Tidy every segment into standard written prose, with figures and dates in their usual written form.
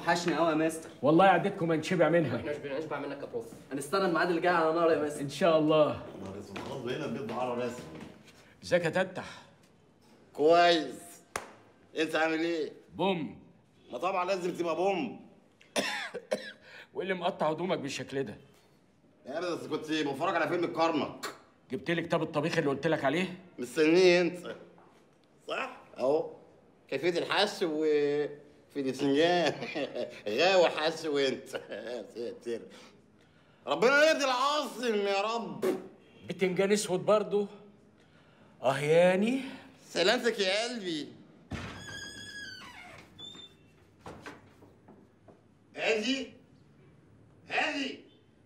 بتوحشني قوي يا مستر. والله عدتكم هنشبع منها. احنا مش بنشبع منك يا بروف. هنستنى الميعاد اللي جاي على نار يا مستر. ان شاء الله. نهار اسود، خلاص بقينا البيت بعرى رسمي. ازيك يا تتح؟ كويس. انت عامل ايه؟ بوم. ما طبعا لازم تبقى بوم. وايه اللي مقطع هدومك بالشكل ده؟ يا بس كنت بتفرج على فيلم الكرنك. جبت لي كتاب الطبيخ اللي قلت لك عليه؟ مستنيه انت. صح؟ اهو كيفية الحش في البتنجان. غاوي حش وانت. ساتر. ربنا يرضي العاصم يا رب. بتنجان اسود برضه؟ ياني. سلامتك يا قلبي. هادي هادي.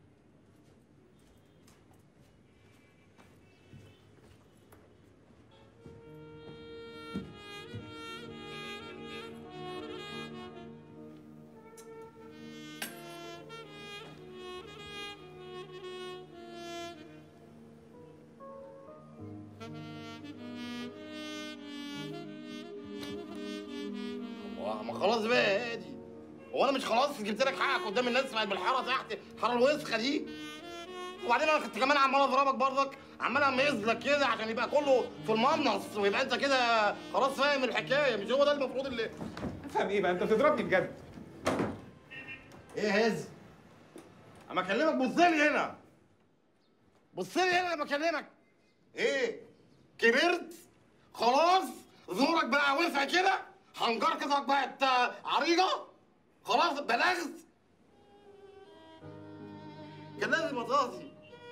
ما خلاص بقى يا هادي. هو انا مش خلاص جبت لك حقك قدام الناس بقت بالحاره تحت الحاره الوسخه دي؟ وبعدين انا كنت كمان عمال اضربك برضك، عمال اميز لك كده عشان يبقى كله في المنص ويبقى انت كده خلاص فاهم الحكايه. مش هو ده المفروض اللي افهم ايه بقى؟ انت بتضربني بجد؟ ايه هز؟ اما اكلمك بص لي هنا. بص لي هنا لما اكلمك. ايه؟ كبرت؟ خلاص؟ زورك بقى وسع كده؟ حنجرتك بقت عريضه؟ خلاص بلغت؟ كان لازم اطاطي.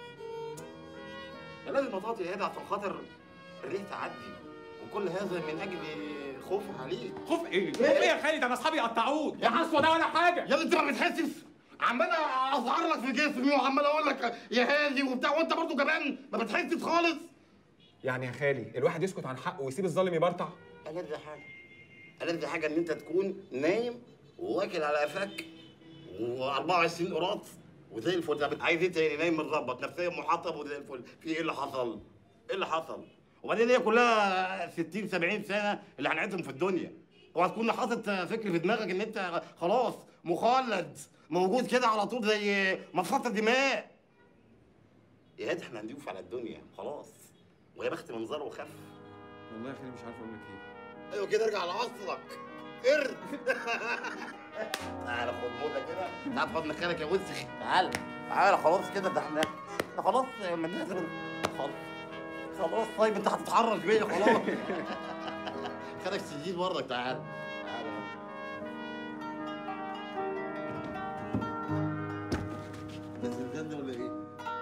كان لازم اطاطي يا هادي عشان خاطر الريح تعدي، وكل هذا من اجل خوفي عليك. خوف ايه؟ خوف ايه يا خالد؟ انا اصحابي قطعوك يا حسوه ده ولا حاجه. يا انت ما بتحسش؟ عمال اظهر لك في جسمي وعمال اقول لك يا هادي وبتاع، وانت برضه كمان ما بتحسش خالص. يعني يا خالي الواحد يسكت عن حقه ويسيب الظالم يبرطع؟ ألذ حاجة إن أنت تكون نايم وواكل على قفاك و24 قراط وزي الفل. طب عايز إيه تاني؟ نايم متظبط نفسيا محطب وزي الفل. في إيه اللي حصل؟ إيه اللي حصل؟ وبعدين هي كلها 60 70 سنة اللي هنعيشهم في الدنيا. اوعى تكون حاطط فكر في دماغك إن أنت خلاص مخلد موجود كده على طول زي مصاصة دماء. يا هادي إحنا هنضيف على الدنيا خلاص، ويا بخت منظره وخف. والله يا خالي مش عارف اقول لك ايه. ايوه كده ارجع لاصلك. قرد. تعالى خد موضه كده. تعالى خد مكانك يا وسخ. تعالى خلاص كده. ده احنا خلاص من خلاص. طيب انت هتتحرش بيا خلاص. خدك سجين برضك. تعالى